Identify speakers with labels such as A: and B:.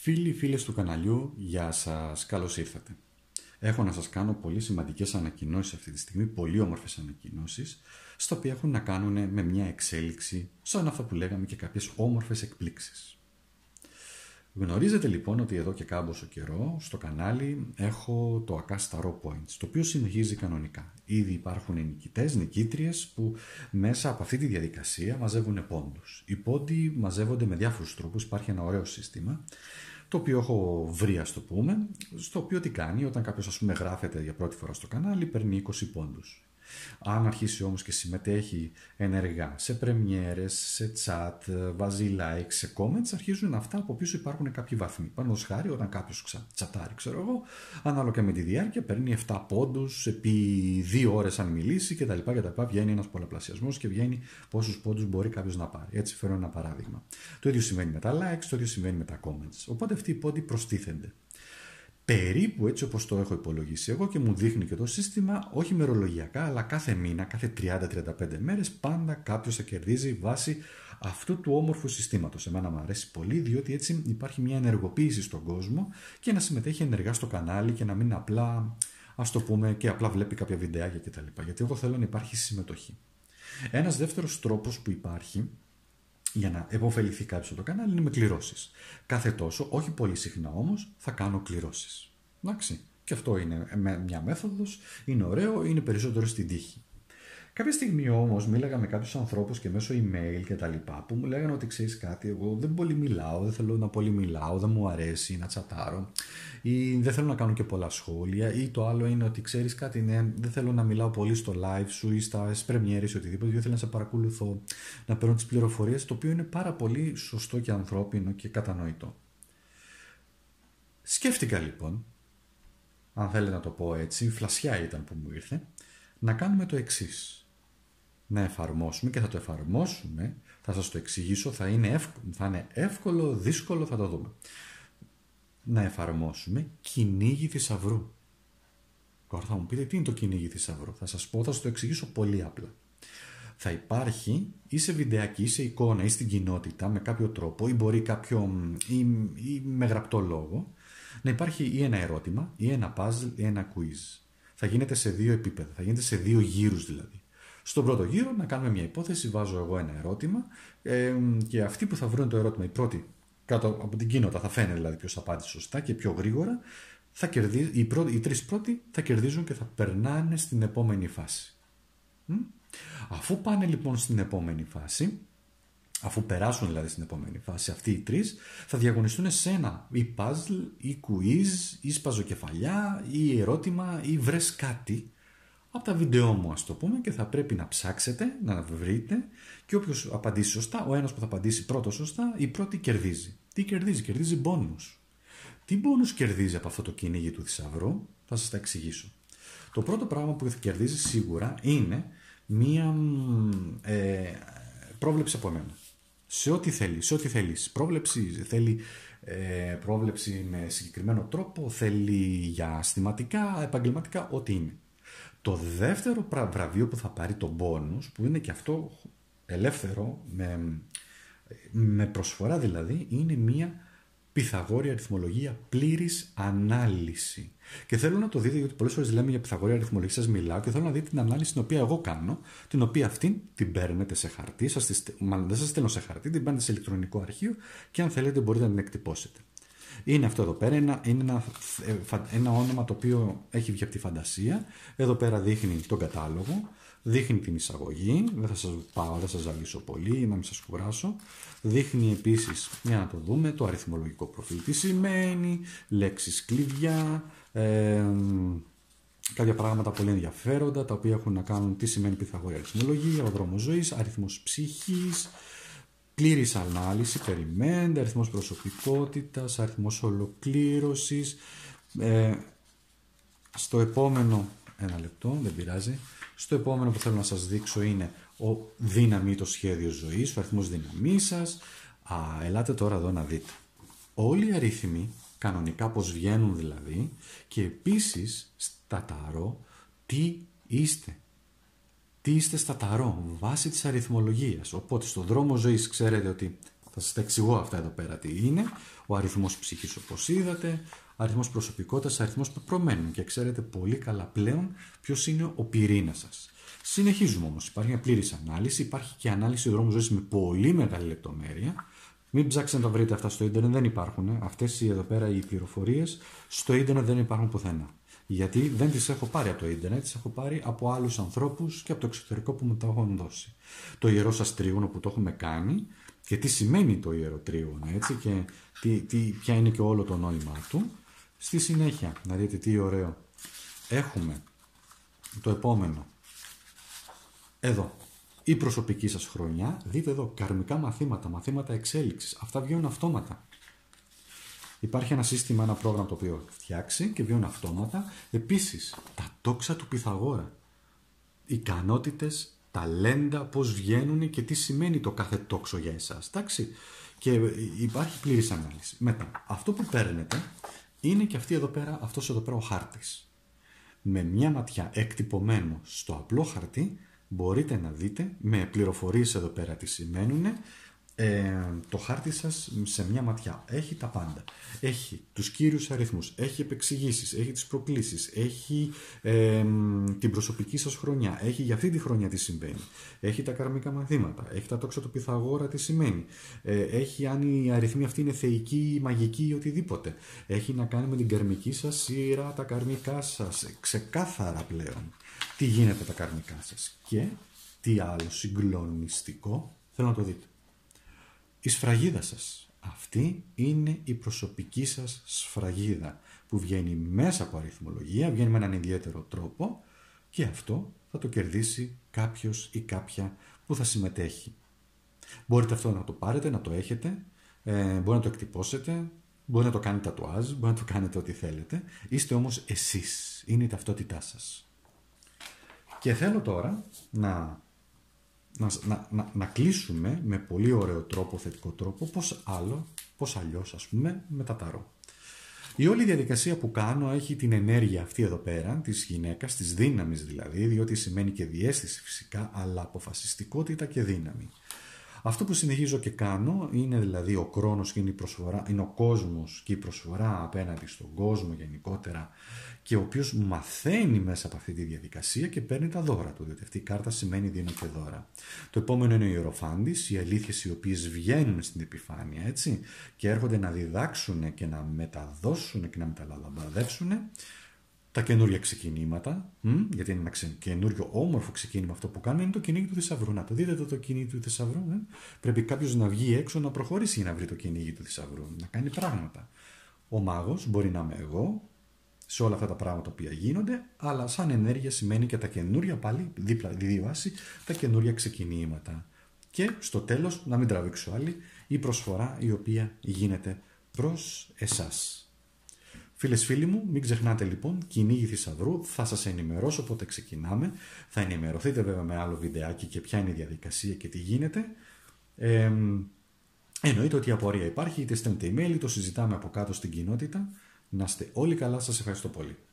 A: Φίλοι, φίλες του καναλιού, γεια σας, καλώς ήρθατε. Έχω να σας κάνω πολύ σημαντικές ανακοινώσεις αυτή τη στιγμή, πολύ όμορφες ανακοινώσεις, στα οποία έχουν να κάνουν με μια εξέλιξη, σαν αυτά που λέγαμε και κάποιες όμορφες εκπλήξεις. Γνωρίζετε λοιπόν ότι εδώ και κάμποσο καιρό στο κανάλι έχω το Akasta Raw Points, το οποίο συνεχίζει κανονικά. Ήδη υπάρχουν νικητές, νικήτριες που μέσα από αυτή τη διαδικασία μαζεύουν πόντους. Οι πόντοι μαζεύονται με διάφορους τρόπους, υπάρχει ένα ωραίο σύστημα, το οποίο έχω βρει, ας το πούμε, στο οποίο τι κάνει, όταν κάποιος ας πούμε γράφεται για πρώτη φορά στο κανάλι, παίρνει 20 πόντους. Αν αρχίσει όμως και συμμετέχει ενεργά σε πρεμιέρες, σε chat, βάζει like, σε comments, αρχίζουν αυτά από πίσω υπάρχουν κάποιοι βαθμοί. Πάνω χάρη, όταν κάποιος τσατάρει, ξέρω εγώ, ανάλογα και με τη διάρκεια, παίρνει 7 πόντους επί 2 ώρες αν μιλήσει κτλ. Βγαίνει ένας πολλαπλασιασμός και βγαίνει πόσους πόντους μπορεί κάποιος να πάρει. Έτσι φέρω ένα παράδειγμα. Το ίδιο συμβαίνει με τα likes, το ίδιο συμβαίνει με τα comments. Οπότε αυτοί οι πόντοι προστίθενται. Περίπου έτσι όπως το έχω υπολογίσει εγώ και μου δείχνει και το σύστημα, όχι μερολογιακά, αλλά κάθε μήνα, κάθε 30-35 μέρες, πάντα κάποιος θα κερδίζει βάσει αυτού του όμορφου συστήματος. Εμένα μου αρέσει πολύ, διότι έτσι υπάρχει μια ενεργοποίηση στον κόσμο και να συμμετέχει ενεργά στο κανάλι και να μην απλά, ας το πούμε, και απλά βλέπει κάποια βιντεάκια κτλ. Γιατί εγώ θέλω να υπάρχει συμμετοχή. Ένας δεύτερος τρόπος που υπάρχει για να επωφεληθεί κάποιος από το κανάλι είναι με κληρώσεις. Κάθε τόσο, όχι πολύ συχνά όμως, θα κάνω κληρώσεις. Εντάξει. Και αυτό είναι μια μέθοδος, είναι ωραίο, είναι περισσότερο στην τύχη. Κάποια στιγμή όμως μίλαγα με κάποιους ανθρώπους και μέσω email και τα λοιπά που μου λέγανε ότι ξέρεις κάτι, εγώ δεν πολύ μιλάω, δεν θέλω να πολύ μιλάω, δεν μου αρέσει να τσατάρω ή δεν θέλω να κάνω και πολλά σχόλια ή το άλλο είναι ότι ξέρεις κάτι, ναι, δεν θέλω να μιλάω πολύ στο live σου ή στα πρεμιέρες ή οτιδήποτε, γιατί θέλω να σε παρακολουθώ, να παίρνω τις πληροφορίες, το οποίο είναι πάρα πολύ σωστό και ανθρώπινο και κατανοητό. Σκέφτηκα λοιπόν, αν θέλετε να το πω έτσι, φλασιά ήταν που μου ήρθε, να κάνουμε το εξής. Να εφαρμόσουμε και θα το εφαρμόσουμε, θα σας το εξηγήσω, θα είναι εύκολο, δύσκολο, θα το δούμε. Να εφαρμόσουμε κυνήγι θησαυρού. Τώρα θα μου πείτε τι είναι το κυνήγι θησαυρού. Θα σας πω, θα σας το εξηγήσω πολύ απλά. Θα υπάρχει ή σε βιντεάκι ή σε εικόνα ή στην κοινότητα με κάποιο τρόπο ή μπορεί ή με γραπτό λόγο να υπάρχει ή ένα ερώτημα ή ένα puzzle ή ένα quiz. Θα γίνεται σε 2 επίπεδα, θα γίνεται σε 2 γύρους δηλαδή. Στον πρώτο γύρο να κάνουμε μια υπόθεση, βάζω εγώ ένα ερώτημα και αυτοί που θα βρουν το ερώτημα, οι πρώτοι κάτω από την κοινότητα, θα φαίνεται δηλαδή ποιος απάντησε σωστά και πιο γρήγορα, οι 3 πρώτοι θα κερδίζουν και θα περνάνε στην επόμενη φάση. Αφού πάνε λοιπόν στην επόμενη φάση, αφού περάσουν δηλαδή στην επόμενη φάση αυτοί οι 3, θα διαγωνιστούν σε ένα ή puzzle ή quiz ή σπαζοκεφαλιά ή ερώτημα ή βρες κάτι από τα βίντεό μου, ας το πούμε, και θα πρέπει να ψάξετε, να βρείτε και όποιος απαντήσει σωστά, ο ένας που θα απαντήσει πρώτο σωστά, η πρώτη κερδίζει. Τι κερδίζει? Κερδίζει μπόνους. Τι μπόνους κερδίζει από αυτό το κυνήγι του θησαυρού? Θα σας τα εξηγήσω. Το πρώτο πράγμα που θα κερδίζει σίγουρα είναι μία πρόβλεψη από μένα. Σε ό,τι θέλεις. Πρόβλεψη με συγκεκριμένο τρόπο, θέλει για αισθηματικά, επαγγελματικά, ό,τι είναι. Το δεύτερο βραβείο που θα πάρει το μπόνους, που είναι και αυτό ελεύθερο, με προσφορά δηλαδή, είναι μία Πυθαγόρια αριθμολογία πλήρης ανάλυση. Και θέλω να το δείτε, γιατί πολλές φορές λέμε για Πυθαγόρια αριθμολογία, σας μιλάω και θέλω να δείτε την ανάλυση την οποία εγώ κάνω, την οποία αυτή την παίρνετε σε χαρτί, δεν σας στέλνω σε χαρτί, την παίρνετε σε ηλεκτρονικό αρχείο και αν θέλετε μπορείτε να την εκτυπώσετε. Είναι αυτό εδώ πέρα, είναι ένα όνομα το οποίο έχει βγει από τη φαντασία. Εδώ πέρα δείχνει τον κατάλογο, δείχνει την εισαγωγή, δεν θα σας ζαλίσω πολύ, να μην σας κουράσω. Δείχνει επίσης, για να το δούμε, το αριθμολογικό προφίλ, τι σημαίνει, λέξεις κλειδιά, κάποια πράγματα πολύ ενδιαφέροντα, τα οποία έχουν να κάνουν τι σημαίνει Πυθαγόρια αριθμολογία, ο δρόμος ζωής, αριθμός ψυχής, πλήρης ανάλυση, περιμένετε, αριθμός προσωπικότητας, αριθμός ολοκλήρωσης. Στο επόμενο, ένα λεπτό, δεν πειράζει. Στο επόμενο που θέλω να σας δείξω είναι ο δύναμη, το σχέδιο ζωής, ο αριθμός δύναμής σας. Ελάτε τώρα εδώ να δείτε. Όλοι οι αριθμοί, κανονικά πως βγαίνουν δηλαδή, και επίσης στα ταρό τι είστε. Τι είστε στα ταρό, βάσει της αριθμολογίας. Οπότε στο δρόμο ζωής ξέρετε ότι Θα σας τα εξηγώ αυτά εδώ πέρα τι είναι. Ο αριθμός ψυχής, όπως είδατε, αριθμός προσωπικότητας, αριθμός πεπρωμένων. Και ξέρετε πολύ καλά πλέον ποιος είναι ο πυρήνας σας. Συνεχίζουμε όμως. Υπάρχει μια πλήρης ανάλυση. Υπάρχει και ανάλυση δρόμου ζωής με πολύ μεγάλη λεπτομέρεια. Μην ψάξετε να τα βρείτε αυτά στο ίντερνετ, δεν υπάρχουν. Αυτές εδώ πέρα οι πληροφορίες στο ίντερνετ δεν υπάρχουν πουθενά. Γιατί δεν τις έχω πάρει από το ίντερνετ, τις έχω πάρει από άλλους ανθρώπους και από το εξωτερικό που μου τα έχουν δώσει. Το ιερό σας τρίγωνο που το έχουμε κάνει και τι σημαίνει το ιερό τρίγωνο, έτσι, και ποια είναι και όλο το νόημα του. Στη συνέχεια, να δείτε τι ωραίο. Έχουμε το επόμενο. Εδώ. Η προσωπική σας χρονιά, δείτε εδώ, καρμικά μαθήματα, μαθήματα εξέλιξης. Αυτά βγαίνουν αυτόματα. Υπάρχει ένα σύστημα, ένα πρόγραμμα το οποίο έχω φτιάξει και βγαίνουν αυτόματα. Επίσης, τα τόξα του Πυθαγόρα. Ικανότητες, ταλέντα, πώς βγαίνουν και τι σημαίνει το κάθε τόξο για εσάς. Εντάξει. Και υπάρχει πλήρης ανάλυση. Μετά, αυτό που παίρνετε είναι και αυτός εδώ πέρα ο χάρτης. Με μια ματιά εκτυπωμένο στο απλό χαρτί, μπορείτε να δείτε με πληροφορίες εδώ πέρα τι σημαίνουν. Το χάρτη σας σε μια ματιά έχει τα πάντα. Έχει τους κύριους αριθμούς, έχει επεξηγήσεις, έχει τις προκλήσεις, έχει την προσωπική σας χρονιά, έχει για αυτή τη χρονιά τι συμβαίνει, έχει τα καρμικά μαθήματα, έχει τα τόξα του Πυθαγόρα τι σημαίνει, έχει αν οι αριθμοί αυτοί είναι θεϊκοί, μαγικοί ή οτιδήποτε, έχει να κάνει με την καρμική σας σειρά, τα καρμικά σας, ξεκάθαρα πλέον τι γίνεται τα καρμικά σας. Και τι άλλο συγκλονιστικό, θέλω να το δείτε. Η σφραγίδα σας. Αυτή είναι η προσωπική σας σφραγίδα που βγαίνει μέσα από αριθμολογία, βγαίνει με έναν ιδιαίτερο τρόπο και αυτό θα το κερδίσει κάποιος ή κάποια που θα συμμετέχει. Μπορείτε αυτό να το πάρετε, να το έχετε, μπορεί να το εκτυπώσετε, μπορεί να το κάνετε τατουάζ, μπορεί να το κάνετε ό,τι θέλετε. Είστε όμως εσείς, είναι η ταυτότητά σας. Και θέλω τώρα να κλείσουμε με πολύ ωραίο τρόπο, θετικό τρόπο, πώς αλλιώς ας πούμε με τα ταρό. Η όλη διαδικασία που κάνω έχει την ενέργεια αυτή εδώ πέρα, της γυναίκας, της δύναμης δηλαδή, διότι σημαίνει και διαίσθηση φυσικά, αλλά αποφασιστικότητα και δύναμη. Αυτό που συνεχίζω και κάνω είναι δηλαδή ο χρόνος και είναι η προσφορά, είναι ο κόσμος και η προσφορά απέναντι στον κόσμο γενικότερα και ο οποίος μαθαίνει μέσα από αυτή τη διαδικασία και παίρνει τα δώρα του, διότι αυτή η κάρτα σημαίνει δίνω και δώρα. Το επόμενο είναι ο Ιεροφάντης, οι αλήθειες οι οποίες βγαίνουν στην επιφάνεια, έτσι, και έρχονται να διδάξουν και να μεταδώσουν και να μεταλαμπαδεύσουν τα καινούργια ξεκινήματα, γιατί είναι ένα καινούριο όμορφο ξεκίνημα αυτό που κάνουμε, είναι το κυνήγι του θησαυρού. Να το δείτε το κυνήγι του θησαυρού. Πρέπει κάποιος να βγει έξω να προχωρήσει για να βρει το κυνήγι του θησαυρού, να κάνει πράγματα. Ο μάγος μπορεί να είμαι εγώ σε όλα αυτά τα πράγματα που γίνονται, αλλά σαν ενέργεια σημαίνει και τα καινούρια πάλι, δίπλα δύο άση, τα καινούρια ξεκινήματα. Και στο τέλος, να μην τραβήξω άλλη, η προσφορά η οποία γίνεται προς εσάς. Φίλες, φίλοι μου, μην ξεχνάτε λοιπόν, κυνήγι θησαυρού, θα σας ενημερώσω πότε ξεκινάμε, θα ενημερωθείτε βέβαια με άλλο βιντεάκι και ποια είναι η διαδικασία και τι γίνεται. Εννοείται ότι η απορία υπάρχει, είτε στέλνετε email, είτε το συζητάμε από κάτω στην κοινότητα. Να είστε όλοι καλά, σας ευχαριστώ πολύ.